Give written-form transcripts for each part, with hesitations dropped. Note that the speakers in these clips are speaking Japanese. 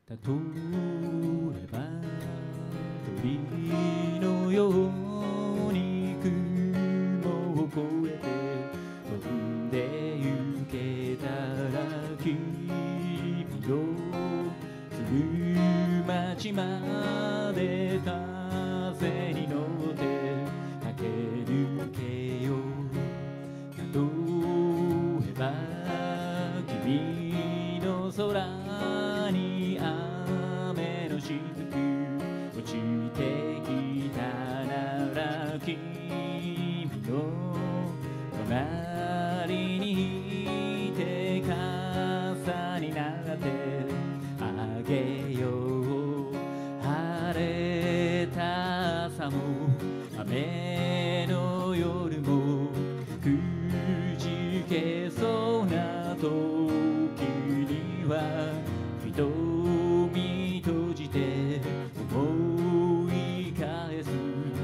例えば鳥のように雲を越えて飛んで行けたら君のする街まで風に乗って駆け抜けよう。例えば君の空に雨のしずく落ちてきたなら君の隣にいて傘になってあげよう。晴れた朝も雨の夜もくじけそうな時には瞳閉じて思い返す。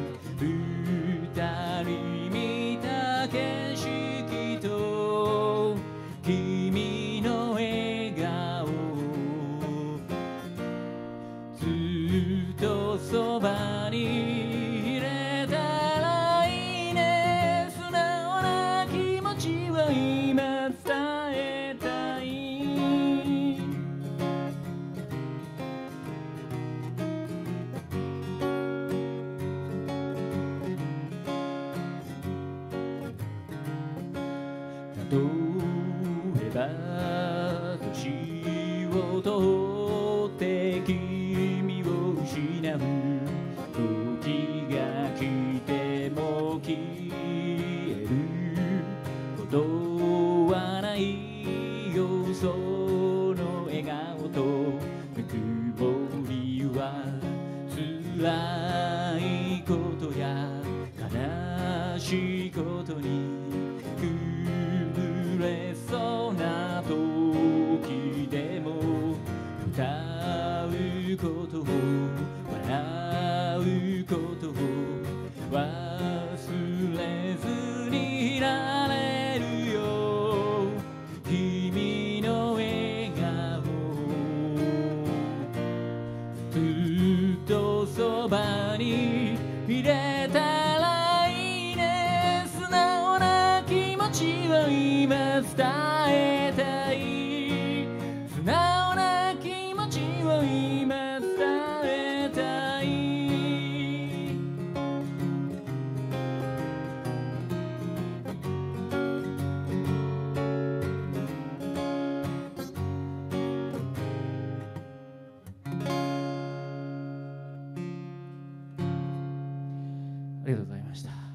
二人見た景色と君の笑顔、ずっとそばにいれたらいいね。素直な気持ちは今伝えたい。例えば年を取って君を失う時が来ても消えることはないよ。その笑顔とぬくもりは辛いことや悲しいことに崩れそうな時でも歌うことを笑うことを忘れずにいられるよ。君の笑顔ずっとそばにいれたらいいね。素直な気持ちは今伝えたい。素直な気持ちは今伝えたい。ありがとうございました。